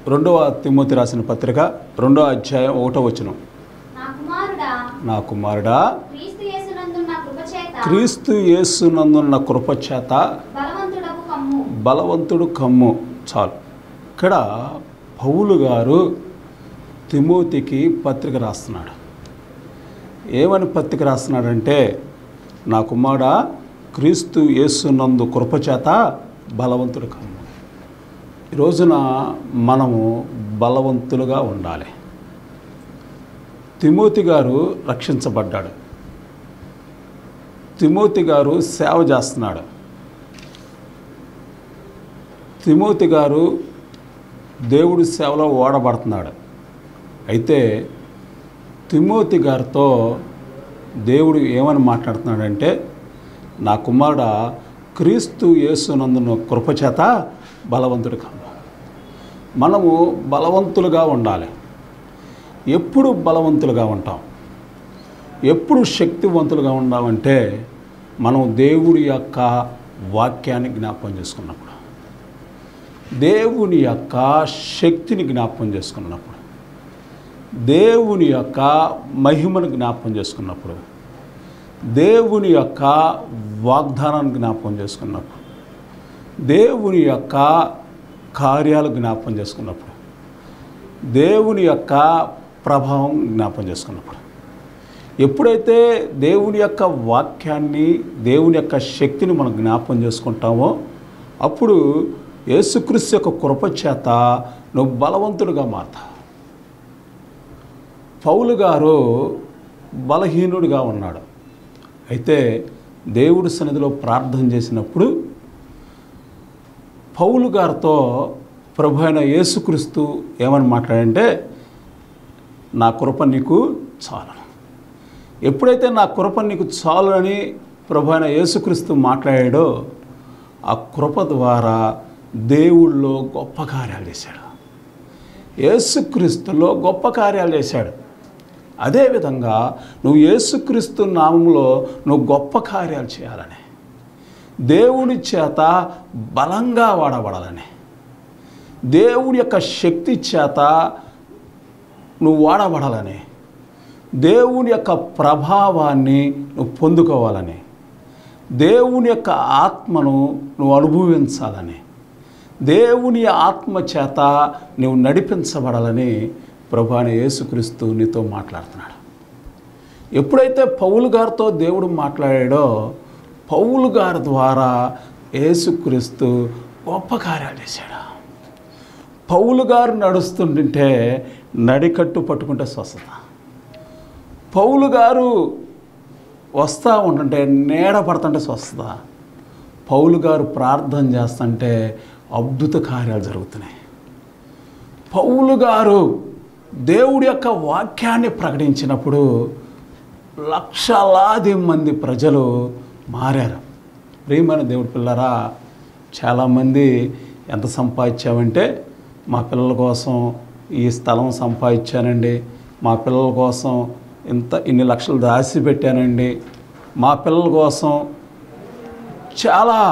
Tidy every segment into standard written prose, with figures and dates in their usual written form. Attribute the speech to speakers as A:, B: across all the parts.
A: రెండవ తిమోతి రాసిన పత్రిక 2వ అధ్యాయం 1వ వచనం. నా కుమారుడా క్రీస్తు యేసునందున్న కృపచేత బలవంతుడు కమ్ము. చాలు. ఇక్కడ పౌలు గారు తిమోతికి పత్రిక రాస్తున్నాడు. ఏమని పత్రిక రాస్తున్నాడంటే, నా కుమారుడా క్రీస్తు యేసునందు కృపచేత బలవంతుడు కమ్ము. ఈ రోజున మనము బలవంతులుగా ఉండాలి. తిమోతి గారు రక్షించబడ్డాడు. తిమోతి గారు సేవ చేస్తున్నాడు. తిమోతి గారు దేవుడి సేవలో వాడబడుతున్నాడు. అయితే తిమోతి గారితో దేవుడు ఏమని మాట్లాడుతున్నాడంటే, నా కుమారుడ క్రీస్తు యేసునందున కృపచేత బలవంతుడు కమ్ము. మనము బలవంతులుగా ఉండాలి. ఎప్పుడు బలవంతులుగా ఉంటాం, ఎప్పుడు శక్తివంతులుగా ఉండాలంటే మనం దేవుడి యొక్క వాక్యాన్ని జ్ఞాపకం చేసుకున్నప్పుడు, దేవుని యొక్క శక్తిని జ్ఞాపకం చేసుకున్నప్పుడు, దేవుని యొక్క మహిమను జ్ఞాపకం చేసుకున్నప్పుడు, దేవుని యొక్క వాగ్దానాన్ని జ్ఞాపకం చేసుకున్నప్పుడు, దేవుని యొక్క కార్యాలు జ్ఞాపకం చేసుకున్నప్పుడు, దేవుని యొక్క ప్రభావం జ్ఞాపకం చేసుకున్నప్పుడు, ఎప్పుడైతే దేవుని యొక్క వాక్యాన్ని, దేవుని యొక్క శక్తిని మనం జ్ఞాపకం చేసుకుంటామో అప్పుడు యేసుక్రీస్తు యొక్క కృప చేత నువ్వు బలవంతుడిగా మారుతావు. పౌలు గారు బలహీనుడిగా ఉన్నాడు. అయితే దేవుడి సన్నిధిలో ప్రార్థన చేసినప్పుడు పౌలు గారితో ప్రభు అయిన యేసుక్రీస్తు ఏమని మాట్లాడంటే, నా కృప నీకు చాలు. ఎప్పుడైతే నా కృప నీకు చాలు అని ప్రభు అయిన యేసుక్రీస్తు మాట్లాడాడో ఆ కృప ద్వారా దేవుళ్ళో గొప్ప కార్యాలు చేశాడు. యేసుక్రీస్తులో గొప్ప కార్యాలు చేశాడు. అదేవిధంగా నువ్వు యేసుక్రీస్తు నామంలో నువ్వు గొప్ప కార్యాలు చేయాలని, దేవుడి చేత బలంగా వాడబడాలని, దేవుడి యొక్క శక్తి చేత నువ్వు వాడబడాలని, దేవుని యొక్క ప్రభావాన్ని నువ్వు పొందుకోవాలని, దేవుని యొక్క ఆత్మను నువ్వు అనుభవించాలని, దేవుని ఆత్మ చేత నువ్వు నడిపించబడాలని ప్రభు అయిన యేసుక్రీస్తు నీతో మాట్లాడుతున్నాడు. ఎప్పుడైతే పౌలు గారితో దేవుడు మాట్లాడాడో పౌలు గారి ద్వారా యేసుక్రీస్తు గొప్ప కార్యాలు చేశాడు. పౌలు గారు నడుస్తుంటే నడికట్టు పట్టుకుంటే స్వస్థత, పౌలు గారు వస్తూ ఉంటుంటే నీడ పడుతుంటే స్వస్థత, పౌలు గారు ప్రార్థన చేస్తుంటే అద్భుత కార్యాలు జరుగుతున్నాయి. పౌలు గారు దేవుడి యొక్క వాక్యాన్ని ప్రకటించినప్పుడు లక్షలాది మంది ప్రజలు మారారు. ప్రియమైన దేవుడి పిల్లరా, చాలామంది ఎంత సంపాదించామంటే, మా పిల్లల కోసం ఈ స్థలం సంపాదించానండి, మా పిల్లల కోసం ఇన్ని లక్షలు దాచి పెట్టానండి, మా పిల్లల కోసం చాలా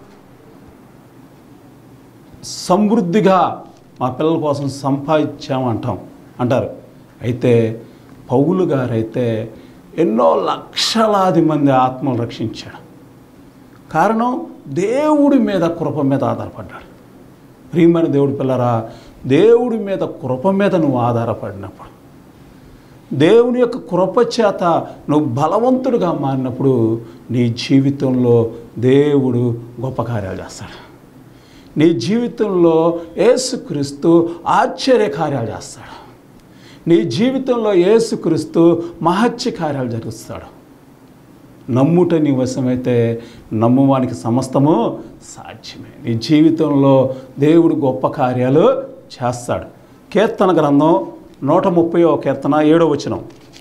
A: సమృద్ధిగా మా పిల్లల కోసం అంటారు. అయితే పౌలు గారైతే ఎన్నో లక్షలాది మంది ఆత్మలు రక్షించాడు. కారణం దేవుడి మీద కృప మీద ఆధారపడ్డాడు. ప్రియమైన దేవుడి పిల్లరా, దేవుడి మీద కృప మీద నువ్వు ఆధారపడినప్పుడు, దేవుని యొక్క కృప చేత నువ్వు బలవంతుడిగా మారినప్పుడు నీ జీవితంలో దేవుడు గొప్ప కార్యాలు చేస్తాడు. నీ జీవితంలో యేసుక్రీస్తు ఆశ్చర్య కార్యాలు చేస్తాడు. నీ జీవితంలో యేసుక్రీస్తు మహత్య కార్యాలు జరుగుతాడు. నమ్ముట నీ వశమైతే నమ్మువానికి సమస్తము సాధ్యమే. నీ జీవితంలో దేవుడు గొప్ప కార్యాలు చేస్తాడు. కీర్తన గ్రంథం 130వ కీర్తన 7వ వచనం.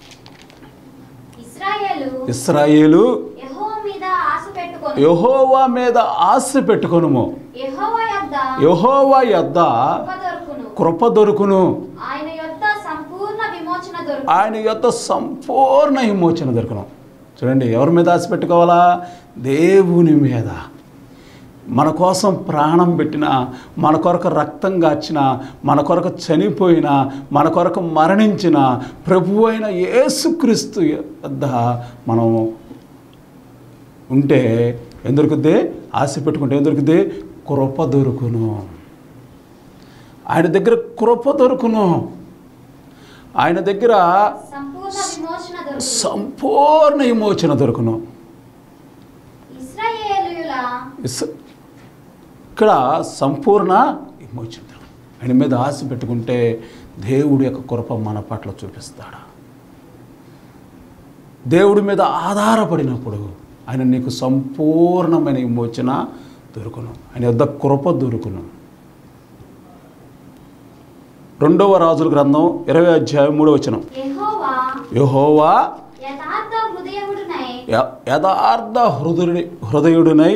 A: ఇశ్రాయేలు యెహోవా మీద ఆశ పెట్టుకొనుము, యెహోవా యొద్ద కృప దొరుకును, ఆయన యొద్ద సంపూర్ణ విమోచన దొరుకును. చూడండి, ఎవరి మీద ఆశ పెట్టుకోవాలా? దేవుని మీద. మన కోసం ప్రాణం పెట్టిన, మన కొరకు రక్తం గార్చిన, మన కొరకు చనిపోయిన, మన కొరకు మరణించిన ప్రభువు అయిన యేసుక్రీస్తు వద్ద మనం ఉంటే ఏం దొరుకుద్ది? ఆశ పెట్టుకుంటే ఏం దొరుకుద్ది? కృప దొరుకును. ఆయన దగ్గర కృప దొరుకును. ఆయన దగ్గర సంపూర్ణ విమోచన దొరుకును. ఇక్కడ సంపూర్ణ విమోచన. ఆయన మీద ఆశ పెట్టుకుంటే దేవుడి యొక్క కృప మన పట్ల చూపిస్తాడు. దేవుడి మీద ఆధారపడినప్పుడు ఆయన నీకు సంపూర్ణమైన విమోచన దొరుకును. ఆయన యొద్ద కృప దొరుకును. 2వ రాజుల గ్రంథం 20వ అధ్యాయం 3వ వచనం. యెహోవా యథార్థ హృదయుడునై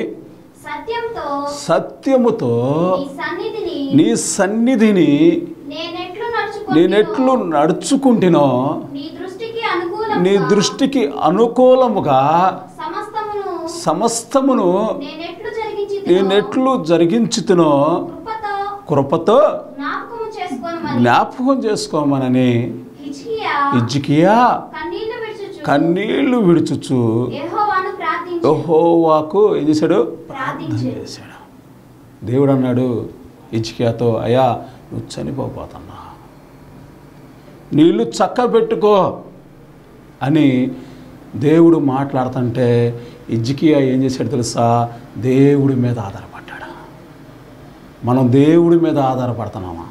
A: సత్యముతో నీ సన్నిధిని నేనెట్లు నడుచుకుంటునో నీ దృష్టికి అనుకూలముగా సమస్తమును నేనెట్లు జరిగించుతునో కృపతో జ్ఞాపకం చేసుకోమనని హిజ్కియా కన్నీళ్లు విడుచుచు యెహోవాకు ఏం చేశాడు? ప్రార్థన చేశాడు. దేవుడు అన్నాడు హిజ్కియాతో, అయ్యా నువ్వు చనిపోతున్నా, నీళ్ళు చక్కబెట్టుకో అని దేవుడు మాట్లాడుతుంటే హిజ్కియా ఏం చేశాడు తెలుసా? దేవుడి మీద ఆధారపడ్డాడు. మనం దేవుడి మీద ఆధారపడుతున్నామా?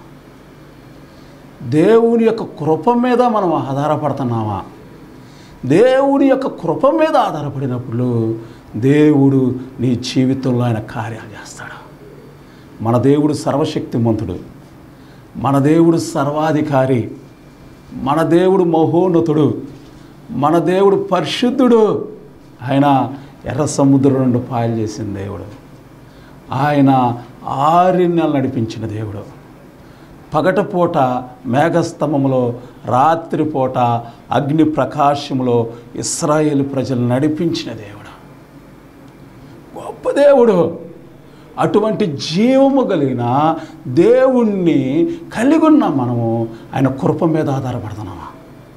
A: దేవుని యొక్క కృప మీద మనం ఆధారపడుతున్నామా? దేవుని యొక్క కృప మీద ఆధారపడినప్పుడు దేవుడు నీ జీవితంలో ఆయన కార్యాలు చేస్తాడు. మన దేవుడు సర్వశక్తిమంతుడు, మన దేవుడు సర్వాధికారి, మన దేవుడు మహోన్నతుడు, మన దేవుడు పరిశుద్ధుడు. ఆయన ఎర్ర సముద్రం 2 పాయలు చేసిన దేవుడు. ఆయన 6 నెలలు నడిపించిన దేవుడు. పగటపూట మేఘస్తంభములో, రాత్రిపూట అగ్ని ప్రకాశములో ఇశ్రాయేలు ప్రజలు నడిపించిన దేవుడు. గొప్ప దేవుడు. అటువంటి జీవము కలిగిన దేవుణ్ణి కలిగి ఉన్న మనము ఆయన కృప మీద ఆధారపడుతున్నామా?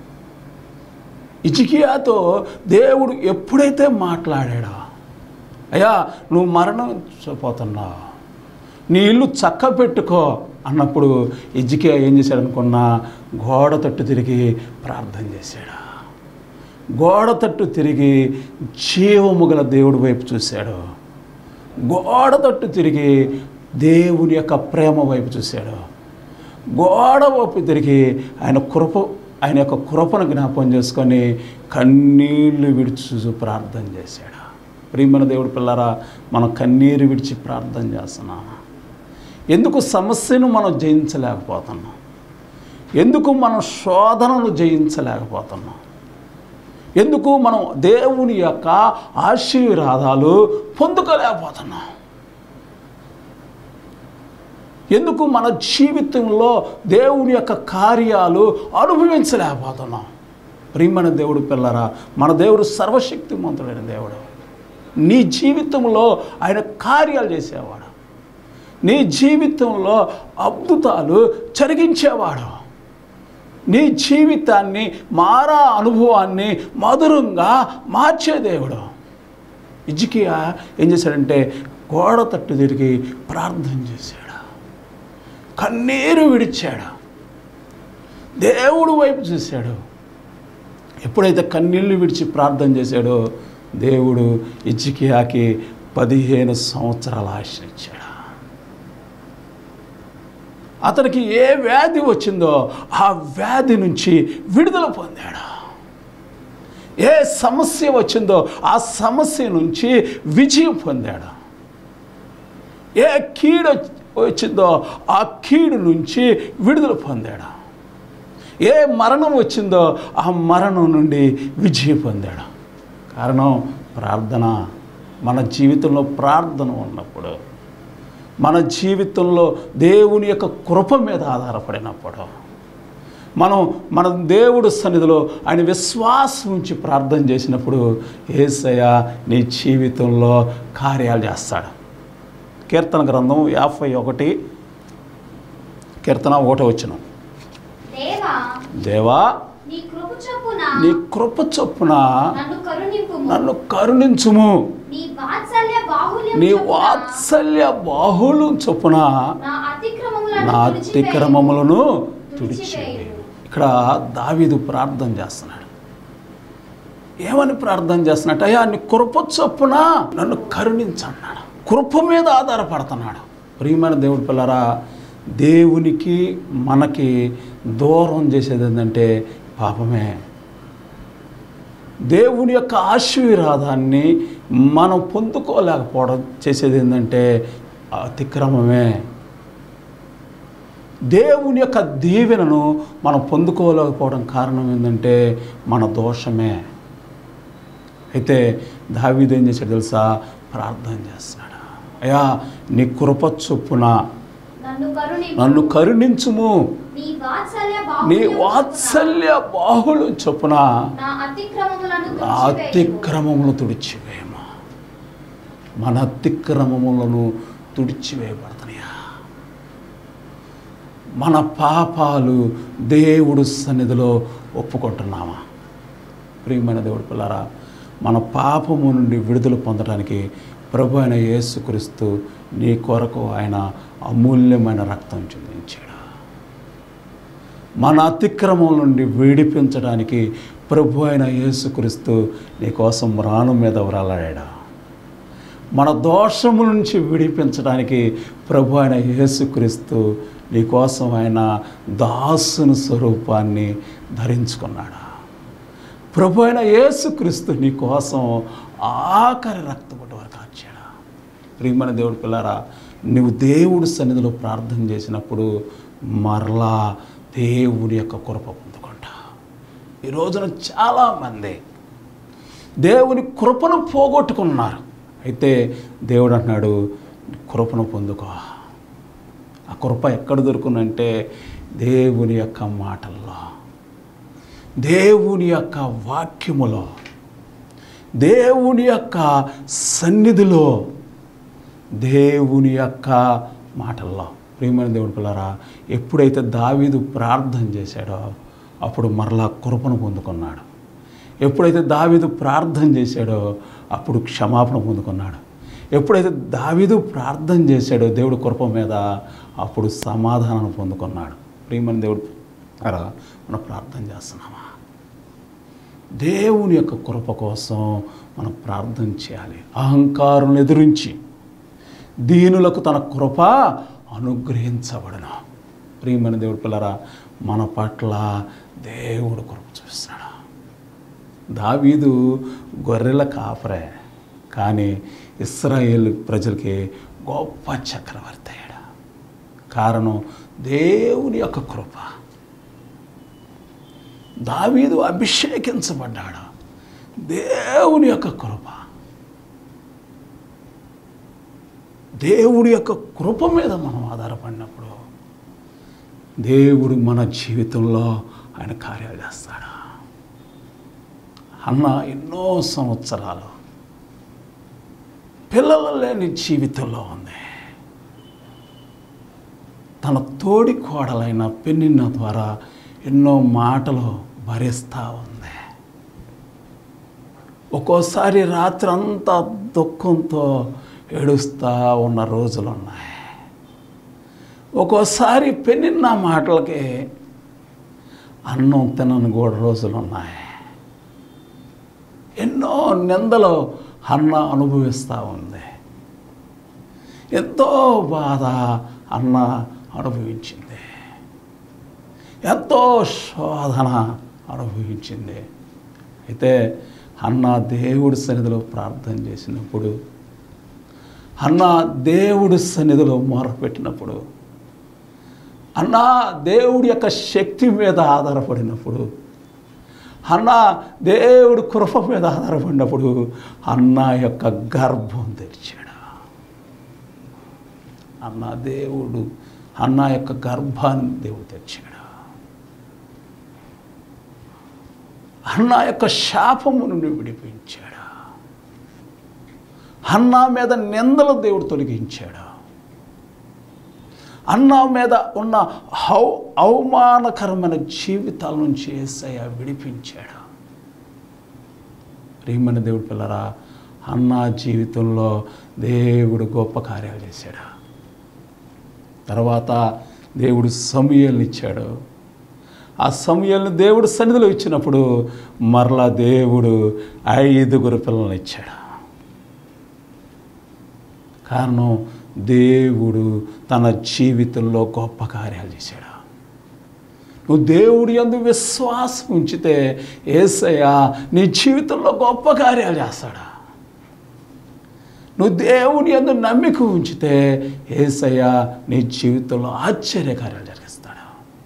A: హిజ్కియాతో దేవుడు ఎప్పుడైతే మాట్లాడాడో, అయ్యా నువ్వు మరణించిపోతున్నావు, నీ ఇల్లు చక్కబెట్టుకో అన్నప్పుడు హిజ్కియా ఏం చేశాడు అనుకున్నా? గోడ తట్టు తిరిగి ప్రార్థన చేశాడు. గోడ తట్టు తిరిగి జీవము గల దేవుడి వైపు చూశాడు. గోడ తట్టు తిరిగి దేవుని యొక్క ప్రేమ వైపు చూశాడు. గోడ వైపు తిరిగి ఆయన యొక్క కృపను జ్ఞాపకం చేసుకొని కన్నీళ్లు విడిచి ప్రార్థన చేశాడు. ప్రియమైన దేవుడి పిల్లరా, మనం కన్నీరు విడిచి ప్రార్థన చేస్తున్నాం. ఎందుకు సమస్యను మనం జయించలేకపోతున్నాం? ఎందుకు మనం శోధనలు జయించలేకపోతున్నాం? ఎందుకు మనం దేవుని యొక్క ఆశీర్వాదాలు పొందుకోలేకపోతున్నాం? ఎందుకు మన జీవితంలో దేవుని యొక్క కార్యాలు అనుభవించలేకపోతున్నాం? ప్రియమైన దేవుడు పిల్లరా, మన దేవుడు సర్వశక్తిమంతుడైన దేవుడు. నీ జీవితంలో ఆయన కార్యాలు చేసేవాడు. నీ జీవితంలో అద్భుతాలు జరిగించేవాడు. నీ జీవితాన్ని, మారా అనుభవాన్ని మధురంగా మార్చే దేవుడు. హిజ్కియా ఏం చేశాడంటే గోడ తట్టు తిరిగి ప్రార్థన చేశాడు. కన్నీరు విడిచాడు. దేవుడు వైపు చూశాడు. ఎప్పుడైతే కన్నీళ్లు విడిచి ప్రార్థన చేశాడో దేవుడు హిజ్కియాకి 15 సంవత్సరాల ఆశనిచ్చాడు. అతనికి ఏ వ్యాధి వచ్చిందో ఆ వ్యాధి నుంచి విడుదల పొందాడు. ఏ సమస్య వచ్చిందో ఆ సమస్య నుంచి విజయం పొందాడు. ఏ కీడు వచ్చిందో ఆ కీడు నుంచి విడుదల పొందాడు. ఏ మరణం వచ్చిందో ఆ మరణం నుండి విజయం పొందాడు. కారణం ప్రార్థన. మన జీవితంలో ప్రార్థన ఉన్నప్పుడు, మన జీవితంలో దేవుని యొక్క కృప మీద ఆధారపడినప్పుడు, మన దేవుడు సన్నిధిలో ఆయన విశ్వాసం ఉంచి ప్రార్థన చేసినప్పుడు యేసయ్య నీ జీవితంలో కార్యాలు చేస్తాడు. కీర్తన గ్రంథం 51 కీర్తన 1 దేవా నీ కృప చొప్పున నన్ను కరుణించుము, నీ వాత్సల్య బాహుళ్యం చొప్పున నా అతిక్రమములను తుడిచివేయు. ఇక్కడ దావీదు ప్రార్థన చేస్తున్నాడు. ఏమని ప్రార్థన చేస్తున్నాడు? అయ్యా నీ కృప చొప్పున నన్ను కరుణించన్నాడు. కృప మీద ఆధారపడుతున్నాడు. ప్రియమైన దేవుడి పిల్లరా, దేవునికి మనకి దూరం చేసేది ఏంటంటే పాపమే. దేవుని యొక్క ఆశీర్వాదాన్ని మనం పొందుకోలేకపోవడం చేసేది ఏంటంటే అతిక్రమమే. దేవుని యొక్క దీవెనను మనం పొందుకోలేకపోవడం కారణం ఏంటంటే మన దోషమే. అయితే దావీదు ఏం చేశాడు తెలుసా? ప్రార్థన చేస్తున్నాడు. అయ్యా నీ కృప చొప్పున నన్ను కరుణించుము, నీ వాత్సల్య బాహుళ్యం చొప్పున నా అతిక్రమములను తుడిచివేయము. మన అతిక్రమములను తుడిచివేయబడుతున్నాయా? మన పాపాలు దేవుడు సన్నిధిలో ఒప్పుకుంటున్నామా? ప్రియమైన దేవుడి పిల్లరా, మన పాపము నుండి విడుదల పొందడానికి ప్రభు అయిన యేసుక్రీస్తు నీ కొరకు ఆయన అమూల్యమైన రక్తం చిందించాడు. మన అతిక్రమం నుండి విడిపించడానికి ప్రభు అయిన యేసుక్రీస్తు నీ కోసం రాణం మీద వ్రాలాడా. మన దోషము నుంచి విడిపించడానికి ప్రభు అయిన యేసుక్రీస్తు నీ కోసం ఆయన దాసుని స్వరూపాన్ని ధరించుకున్నాడు. ప్రభు అయిన యేసుక్రీస్తు నీ కోసం ఆఖరి రక్తపొట్టు వరకు వచ్చాడు. ప్రియమైన దేవుడి పిల్లారా, నువ్వు దేవుడి సన్నిధిలో ప్రార్థన చేసినప్పుడు మరలా దేవుడి యొక్క కృప పొందుకుంటా. ఈ రోజున చాలామంది దేవుని కృపను పోగొట్టుకున్నారు. అయితే దేవుడు అంటున్నాడు కృపను పొందుకో. ఆ కృప ఎక్కడ దొరుకునంటే దేవుని యొక్క మాటల్లో, దేవుని యొక్క వాక్యములో, దేవుని యొక్క సన్నిధిలో, దేవుని యొక్క మాటల్లో. ప్రియమైన దేవుడి పిల్లరా, ఎప్పుడైతే దావీదు ప్రార్థన చేశాడో అప్పుడు మరలా కృపను పొందుకున్నాడు. ఎప్పుడైతే దావీదు ప్రార్థన చేశాడో అప్పుడు క్షమాపణ పొందుకున్నాడు. ఎప్పుడైతే దావీదు ప్రార్థన చేశాడో దేవుడి కృప మీద అప్పుడు సమాధానం పొందుకున్నాడు. ప్రియమైన దేవుడు మనం ప్రార్థన చేస్తున్నామా? దేవుని యొక్క కృప కోసం మనం ప్రార్థన చేయాలి. అహంకారులను ఎదురించి దీనులకు తన కృప అనుగ్రహించబడను. ప్రియమైన దేవుడి పిల్లరా, మన పట్ల దేవుడు కృప చూస్తున్నాడు. దావీదు గొర్రెల కాపరే, కానీ ఇశ్రాయేలు ప్రజలకి గొప్ప చక్రవర్తి అయ్యాడు. కారణం దేవుని యొక్క కృప. దావీదు అభిషేకించబడ్డాడు దేవుని యొక్క కృప. దేవుడి యొక్క కృప మీద మనం ఆధారపడినప్పుడు దేవుడు మన జీవితంలో ఆయన కార్యాలు చేస్తాడు. అన్న ఎన్నో సంవత్సరాలు పిల్లలు లేని జీవితంలో ఉంది. తన తోడి కోడలైన పెనిన్న ద్వారా ఎన్నో మాటలు భరిస్తూ ఉంది. ఒక్కోసారి రాత్రి అంతా దుఃఖంతో ఏడుస్తూ ఉన్న రోజులు ఉన్నాయి. ఒక్కోసారి పెనిన్న మాటలకి అన్నం తినని కూడా రోజులు ఉన్నాయి. ఎన్నో నిందలు అన్న అనుభవిస్తూ ఉంది. ఎంతో బాధ అన్న అనుభవించింది. ఎంతో శోధన అనుభవించింది. అయితే అన్న దేవుడి సన్నిధిలో ప్రార్థన చేసినప్పుడు, అన్న దేవుడి సన్నిధిలో మొరపెట్టినప్పుడు, అన్న దేవుడి యొక్క శక్తి మీద ఆధారపడినప్పుడు, అన్న దేవుడి కృప మీద ఆధారపడినప్పుడు అన్న యొక్క గర్భం తెరిచాడు. అన్న యొక్క గర్భాన్ని దేవుడు తెరిచాడు. అన్న యొక్క శాపము నుండి విడిపించాడు. అన్న మీద నిందలు దేవుడు తొలగించాడు. అన్న మీద ఉన్న అవమానకరమైన జీవితాల నుంచి యేసయ్య విడిపించాడు. ప్రియమైన దేవుడి పిల్లరా, అన్న జీవితంలో దేవుడు గొప్ప కార్యాలు చేశాడు. తర్వాత దేవుడు సమూయేలుని ఇచ్చాడు. ఆ సమూయేలుని దేవుడు సన్నిధిలో ఇచ్చినప్పుడు మరలా దేవుడు 5 పిల్లలను ఇచ్చాడు. కారణం, దేవుడు తన జీవితంలో గొప్ప కార్యాలు చేశాడు. నువ్వు దేవుడి యందు విశ్వాసం ఉంచితే యేసయ్య నీ జీవితంలో గొప్ప కార్యాలు చేస్తాడు. నువ్వు దేవుడి యందు నమ్మిక ఉంచితే యేసయ్య నీ జీవితంలో ఆశ్చర్యకార్యాలు జరిగిస్తాడు.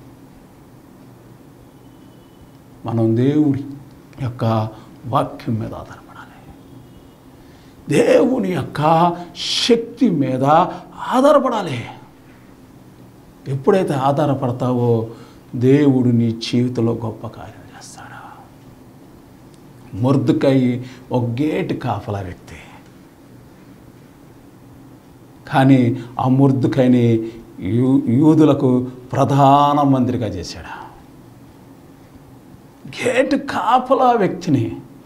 A: మనం దేవుడి యొక్క వాక్యం మీద ఆధారపడాలి. దేవుని యొక్క శక్తి మీద ఆధారపడాలి. ఎప్పుడైతే ఆధారపడతావో దేవుడు నీ జీవితంలో గొప్ప కార్యాలు చేస్తాడు. మొర్దెకై ఒక గేటు కాపలా వ్యక్తి, కానీ ఆ మొర్దెకైని యూదులకు ప్రధాన మంత్రిగా చేశాడు. గేటు కాపలా వ్యక్తిని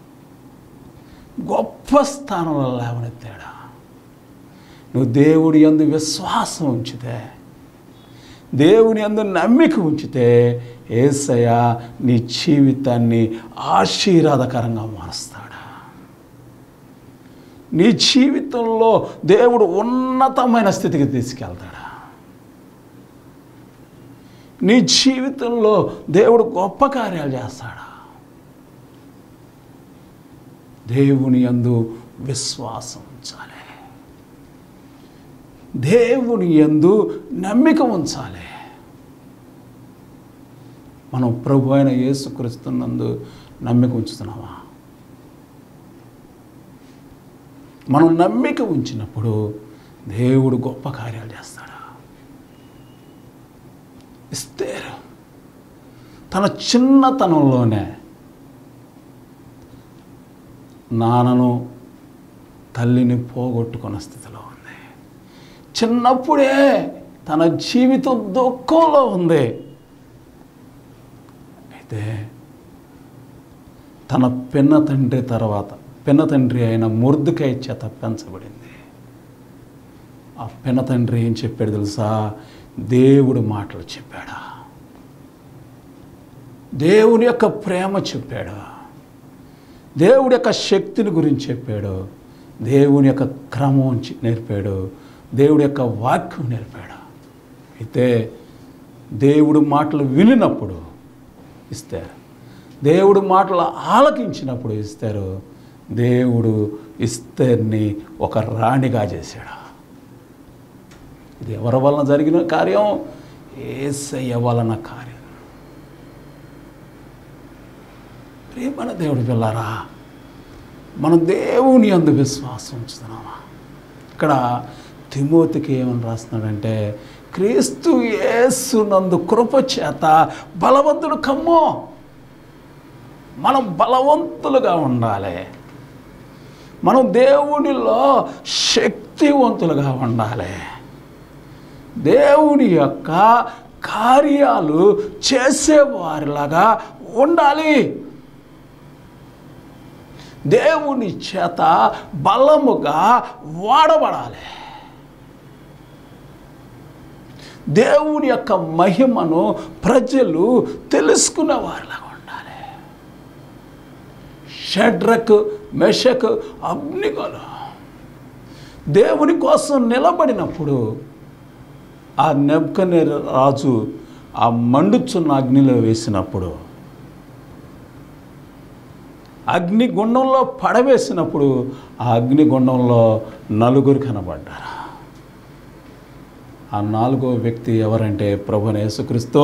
A: గొప్ప స్థానంలో లేవనెత్తాడు. నువ్వు దేవుడి యందు విశ్వాసం ఉంచితే, దేవుని యందు నమ్మిక ఉంచితే యేసయ్య నీ జీవితాన్ని ఆశీర్వాదకరంగా మారుస్తాడు. నీ జీవితంలో దేవుడు ఉన్నతమైన స్థితికి తీసుకెళ్తాడు. నీ జీవితంలో దేవుడు గొప్ప కార్యాలు చేస్తాడు. దేవుని యందు విశ్వాసం ఉంచాలి. దేవుని యందు నమ్మిక ఉంచాలి. మనం ప్రభు అయిన యేసుక్రీస్తునందు నమ్మిక ఉంచుతున్నామా? మనం నమ్మిక ఉంచినప్పుడు దేవుడు గొప్ప కార్యాలు చేస్తాడు. ఎస్తేరు తన చిన్నతనంలోనే నాన్నను తల్లిని పోగొట్టుకున్న స్థితిలో ఉంది. చిన్నప్పుడే తన జీవితం దుఃఖంలో ఉంది. అయితే తన పిన్న తండ్రి అయిన మొర్దెకై చేత పెంచబడింది. ఆ పిన్న తండ్రి ఏం చెప్పాడు తెలుసా? దేవుడు మాటలు చెప్పాడు. దేవుని యొక్క ప్రేమ చెప్పాడు. దేవుడి యొక్క శక్తిని గురించి చెప్పాడు. దేవుని యొక్క క్రమం నేర్పాడు. దేవుడి యొక్క వాక్యం నేర్పాడు. అయితే దేవుడు మాటలు వినినప్పుడు ఇస్తారు, దేవుడు మాటలు ఆలకించినప్పుడు ఇస్తారు. దేవుడు ఎస్తేరుని ఒక రాణిగా చేశాడు. ఇది ఎవరి వలన జరిగిన కార్యం? యేసయ్య వలన కార్యం. ప్రియమైన దేవుడి పిల్లారా, మనం దేవుని యందు విశ్వాసం ఉంచుతున్నామా? ఇక్కడ తిమోతికి ఏమని రాస్తున్నాడంటే, క్రీస్తు యేసునందు కృప చేత బలవంతుడు కమ్ము. మనం బలవంతులుగా ఉండాలి. మనం దేవునిలో శక్తివంతులుగా ఉండాలి. దేవుని యొక్క కార్యాలు చేసేవారిలాగా ఉండాలి. దేవుని చేత బలముగా వాడబడాలి. దేవుని యొక్క మహిమను ప్రజలు తెలుసుకునేవారిలాగా ఉండాలి. షడ్రకు, మెషకు, అబ్నిగోలు దేవుని కోసం నిలబడినప్పుడు ఆ నెబుకద్నెజరు ఆ మండుచున్న అగ్నిలో వేసినప్పుడు, అగ్నిగుండంలో పడవేసినప్పుడు ఆ అగ్నిగుండంలో 4 కనబడ్డారు. ఆ 4వ వ్యక్తి ఎవరంటే ప్రభువైన యేసుక్రీస్తు.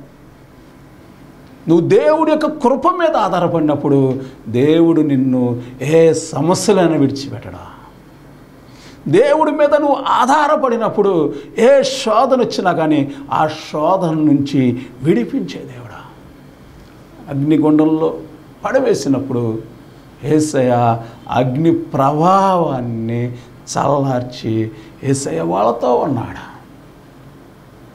A: నువ్వు దేవుడి యొక్క కృప మీద ఆధారపడినప్పుడు దేవుడు నిన్ను ఏ సమస్యలైనా విడిచిపెట్టడా. దేవుడి మీద నువ్వు ఆధారపడినప్పుడు ఏ శోధన వచ్చినా కానీ ఆ శోధన నుంచి విడిపించే దేవుడా. అగ్నిగుండంలో పడవేసినప్పుడు యేసయ్య అగ్ని ప్రభావాన్ని చల్లార్చి యేసయ్య వాళ్ళతో ఉన్నాడు.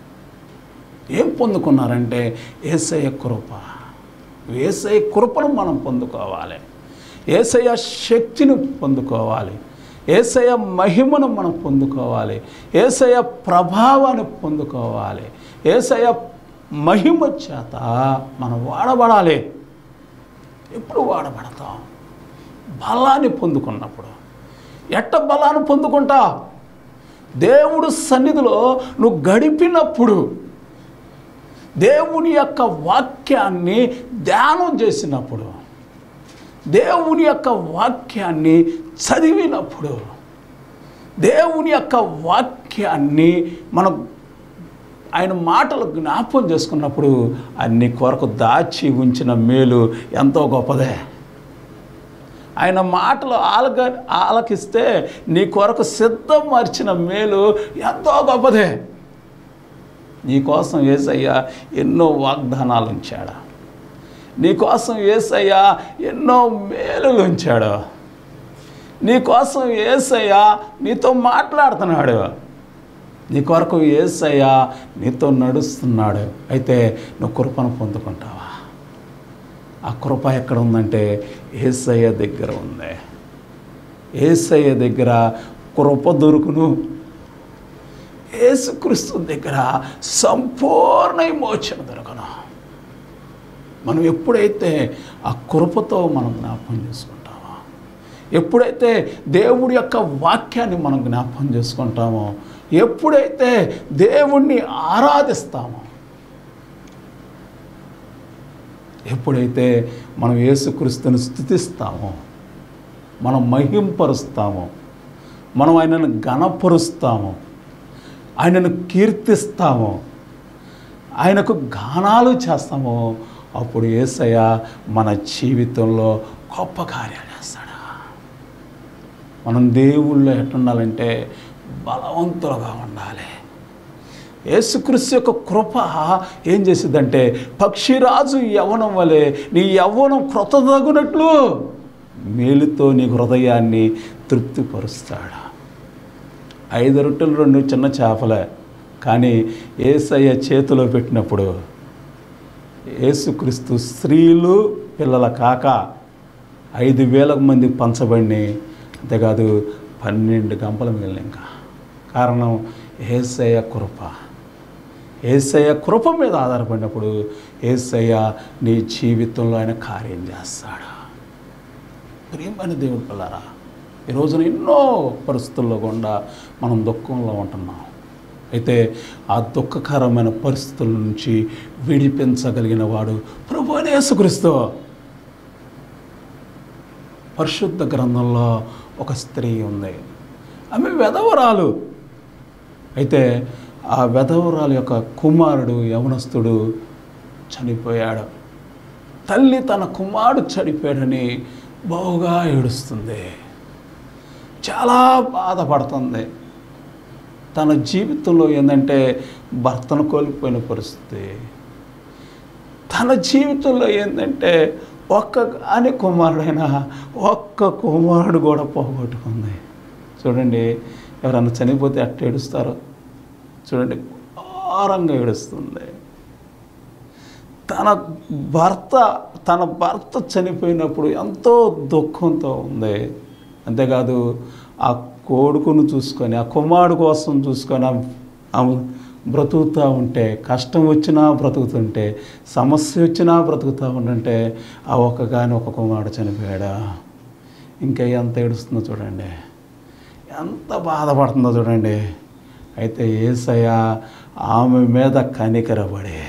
A: ఏం పొందుకున్నారంటే యేసయ్య కృప. యేసయ్య కృపను మనం పొందుకోవాలి, యేసయ్య శక్తిని పొందుకోవాలి, యేసయ్య మహిమను మనం పొందుకోవాలి, యేసయ్య ప్రభావాన్ని పొందుకోవాలి. యేసయ్య మహిమ చేత మనం వాడబడాలి. ఎప్పుడు వాడబడతాం? బలాన్ని పొందుకున్నప్పుడు. ఎట్ట బలాన్ని పొందుకుంటా? దేవుడు సన్నిధిలో నువ్వు గడిపినప్పుడు, దేవుని యొక్క వాక్యాన్ని ధ్యానం చేసినప్పుడు, దేవుని యొక్క వాక్యాన్ని చదివినప్పుడు, దేవుని యొక్క వాక్యాన్ని మనం ఆయన మాటలు జ్ఞాపకం చేసుకున్నప్పుడు అన్ని కొరకు దాచి ఉంచిన మేలు ఎంతో గొప్పదే. ఆయన మాటలు ఆలకిస్తే నీ కొరకు సిద్ధమర్చిన మేలు ఎంతో గొప్పదే. నీకోసం యేసయ్య ఎన్నో వాగ్దానాలు ఉంచాడు, నీకోసం యేసయ్య ఎన్నో మేలులు ఉంచాడు, నీకోసం యేసయ్య నీతో మాట్లాడుతున్నాడు, నీ కొరకు యేసయ్య నీతో నడుస్తున్నాడు. అయితే నువ్వు కృపను పొందుకుంటావా? ఆ కృప ఎక్కడ ఉందంటే యేసయ్య దగ్గర ఉంది. యేసయ్య దగ్గర కృప దొరుకును. యేసుక్రీస్తు దగ్గర సంపూర్ణ విమోచన దొరకను. మనం ఎప్పుడైతే ఆ కృపతో మనం జ్ఞాపకం చేసుకుంటామో, ఎప్పుడైతే దేవుడి యొక్క వాక్యాన్ని మనం జ్ఞాపకం చేసుకుంటామో, ఎప్పుడైతే దేవుణ్ణి ఆరాధిస్తామో, ఎప్పుడైతే మనం యేసుక్రీస్తుని స్తుతిస్తామో, మనం మహింపరుస్తామో, మనం ఆయనను ఘనపరుస్తామో, ఆయనను కీర్తిస్తామో, ఆయనకు గానాలు చేస్తామో, అప్పుడు యేసయ్య మన జీవితంలో గొప్ప కార్యాలు చేస్తాడు. మనం దేవుళ్ళో ఎట్టుండాలంటే బలవంతులుగా ఉండాలి. యేసుక్రీస్తు యొక్క కృప ఏం చేసిద్దంటే పక్షిరాజు యవ్వనం వలె నీ యవ్వనం క్రొత్తదగునట్లు మేలుతో నీ హృదయాన్ని తృప్తిపరుస్తాడు. 5 రొట్టెలు 2 చిన్న చేపలే, కానీ యేసయ్య చేతిలో పెట్టినప్పుడు యేసుక్రీస్తు స్త్రీలు పిల్లల కాక 5,000 మంది పంచబడిని. అంతేకాదు 12 గంపలు మిగిలిన. ఇంకా కారణం యేసయ్య కృప. యేసయ్య కృప మీద ఆధారపడినప్పుడు యేసయ్య నీ జీవితంలో ఆయన కార్యం చేస్తాడు. ప్రియమైన దేవుని పిల్లారా, ఈ రోజున ఎన్నో పరిస్థితుల్లో గుండా మనం దుఃఖంలో ఉంటున్నాం. అయితే ఆ దుఃఖకరమైన పరిస్థితుల నుంచి విడిపించగలిగిన వాడు ప్రభువైన యేసుక్రీస్తు. పరిశుద్ధ గ్రంథంలో ఒక స్త్రీ ఉంది, ఆమె వెధవరాలు. అయితే ఆ వెధవరాలు యొక్క కుమారుడు యవనస్తుడు చనిపోయాడు. తల్లి తన కుమారుడు చనిపోయాడని బహుగా ఏడుస్తుంది, చాలా బాధపడుతుంది. తన జీవితంలో ఏంటంటే భర్తను కోల్పోయిన పరిస్థితి, తన జీవితంలో ఏంటంటే ఒక్క కుమారుడు కూడా పోగొట్టుకుంది. చూడండి, ఎవరన్నా చనిపోతే అట్ట ఏడుస్తారో చూడండి, ఘోరంగా ఏడుస్తుంది. తన భర్త చనిపోయినప్పుడు ఎంతో దుఃఖంతో ఉంది. అంతేకాదు ఆ కొడుకును చూసుకొని, ఆ కుమారుడు కోసం చూసుకొని బ్రతుకుతూ ఉంటే, కష్టం వచ్చినా బ్రతుకుతుంటే, సమస్య వచ్చినా బ్రతుకుతూ ఉంటుంటే ఆ ఒక కుమారుడు చనిపోయాడా. ఇంకా ఎంత ఏడుస్తుందో చూడండి, ఎంత బాధపడుతుందో చూడండి. అయితే యేసయ్య ఆమె మీద కనికరపడి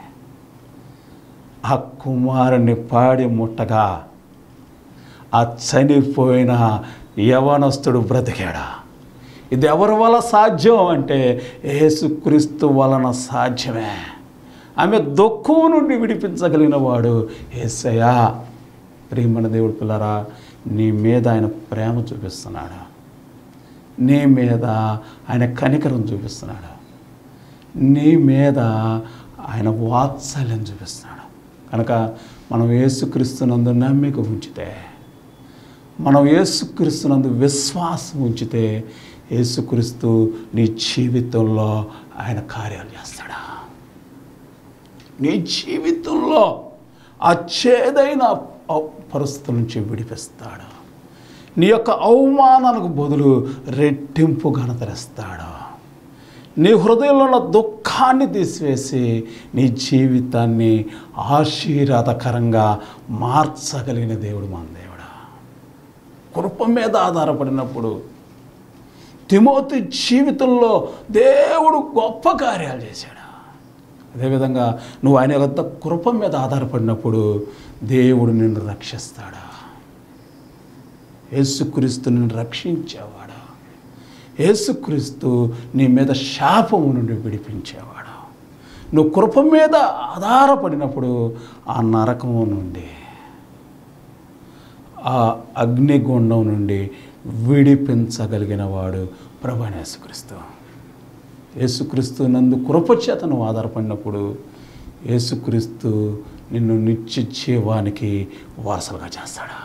A: ఆ కుమారుని పాడి ముట్టగా ఆ చనిపోయిన యవనస్తుడు బ్రతికాడా. ఇది ఎవరి వల్ల సాధ్యం అంటే యేసుక్రీస్తు వలన సాధ్యమే. ఆమె దుఃఖం నుండి విడిపించగలిగిన వాడు యేసయ్య. ప్రియమైన దేవుడి పిల్లరా, నీ మీద ఆయన ప్రేమ చూపిస్తున్నాడు, నీ మీద ఆయన కనికరం చూపిస్తున్నాడు, నీ మీద ఆయన వాత్సల్యం చూపిస్తున్నాడు. కనుక మనం యేసుక్రీస్తునందు నమ్మిక ఉంచితే, మనం యేసుక్రీస్తునందు విశ్వాసం ఉంచితే యేసుక్రీస్తు నీ జీవితంలో ఆయన కార్యాలు చేస్తాడా. నీ జీవితంలో ఆ చేదైన పరిస్థితుల నుంచి విడిపిస్తాడు. నీ యొక్క అవమానానికి బదులు రెట్టింపు ఘనతరిస్తాడు. నీ హృదయంలో ఉన్న దుఃఖాన్ని తీసివేసి నీ జీవితాన్ని ఆశీర్వాదకరంగా మార్చగలిగిన దేవుడు మన దేవుడా. కృప మీద ఆధారపడినప్పుడు తిమోతి జీవితంలో దేవుడు గొప్ప కార్యాలు చేశాడు. అదేవిధంగా నువ్వు ఆయన యొక్క కృప మీద ఆధారపడినప్పుడు దేవుడు నిన్ను రక్షిస్తాడా. యేసుక్రీస్తు నిన్ను రక్షించేవాడా. యేసుక్రీస్తు నీ మీద శాపము నుండి విడిపించేవాడు. నువ్వు కృప మీద ఆధారపడినప్పుడు ఆ నరకము నుండి, ఆ అగ్నిగుండం నుండి విడిపించగలిగిన వాడు ప్రభువైన యేసుక్రీస్తు. యేసుక్రీస్తు నందు కృపచేత నువ్వు ఆధారపడినప్పుడు యేసుక్రీస్తు నిన్ను నిత్య జీవానికి వారసులుగా చేస్తాడు.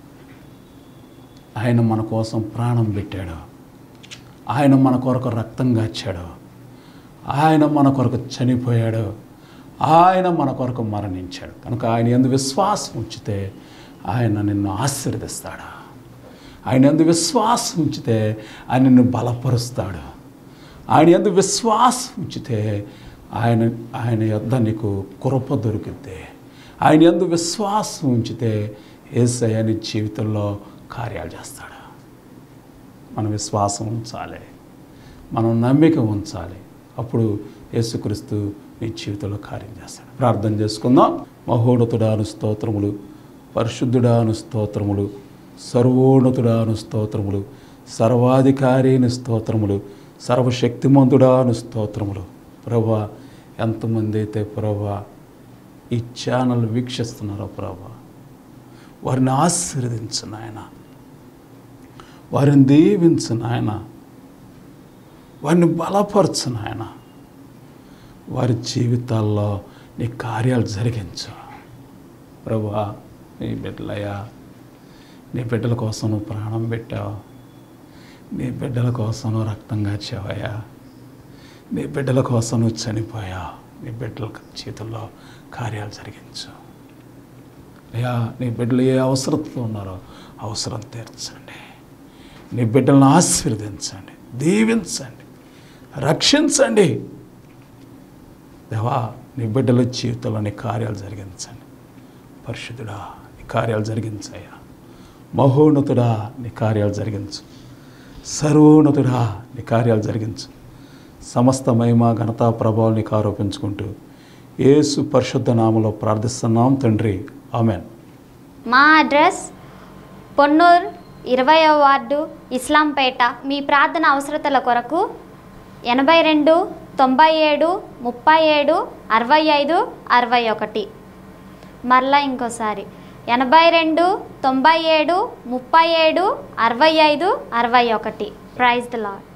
A: ఆయన మన కోసం ప్రాణం పెట్టాడు. ఆయన మన కొరకు రక్తం గార్చాడు. ఆయన మన కొరకు చనిపోయాడు. ఆయన మన కొరకు మరణించాడు. కనుక ఆయన యందు విశ్వాసం ఉంచితే ఆయన నిన్ను ఆశీర్వదిస్తాడు. ఆయన యందు విశ్వాసం ఉంచితే ఆయన నిన్ను బలపరుస్తాడు. ఆయన యందు విశ్వాసం ఉంచితే ఆయన యొద్ద నీకు కృప దొరికితే, ఆయన యందు విశ్వాసం ఉంచితే యేసయ్య నీ జీవితంలో కార్యాలు చేస్తాడు. మన విశ్వాసం ఉంచాలి, మనం నమ్మిక ఉంచాలి. అప్పుడు యేసుక్రీస్తు నీ జీవితంలో కార్యం చేస్తాడు. ప్రార్థన చేసుకుందాం. మహోన్నతుడాను స్తోత్రములు, పరిశుద్ధుడాను స్తోత్రములు, సర్వోన్నతుడాను స్తోత్రములు, సర్వాధికారిని స్తోత్రములు, సర్వశక్తిమంతుడాను స్తోత్రములు. ప్రభా, ఎంతమంది అయితే ప్రభా ఈ ఛానల్ వీక్షిస్తున్నారో ప్రభా, వారిని ఆశీర్వదించు నాయన, వారిని దీవించు నాయన, వారిని బలపరచు నాయన, వారి జీవితాల్లో నీ కార్యాలు జరిగించు ప్రభా. నీ బిడ్డలయ్యా, నీ బిడ్డల కోసం నువ్వు ప్రాణం పెట్టావు. నీ బిడ్డల కోసం నువ్వు రక్తం గార్చావయ్యా. నీ బిడ్డల కోసం నువ్వు చనిపోయావు. నీ బిడ్డల చేతుల్లో కార్యాలు జరిగించు అయ్యా. నీ బిడ్డలు ఏ అవసరంతో ఉన్నారో అవసరం తీర్చండి. నీ బిడ్డలను ఆశీర్వదించండి, దీవించండి, రక్షించండి దేవా. నీ బిడ్డల జీవితంలో నీ కార్యాలు జరిగించండి. పరిశుద్ధుడా, నీ కార్యాలు జరిగించయ్యా. మహోన్నతుడా, నీ కార్యాలు జరిగించు. సర్వోన్నతుడా, నీ కార్యాలు జరిగించు. సమస్త మహిమ ఘనత ప్రభావాలు నీకు ఆరోపించుకుంటూ యేసు పరిశుద్ధ నామములో ప్రార్థిస్తున్నాం తండ్రి, ఆమెన్.
B: మా అడ్రస్ పొన్నూరు 20వ వార్డు, ఇస్లాంపేట. మీ ప్రార్థన అవసరతల కొరకు 82 97 37 65 61. మరలా ఇంకోసారి 82 97 37 65 61. Praise the lord.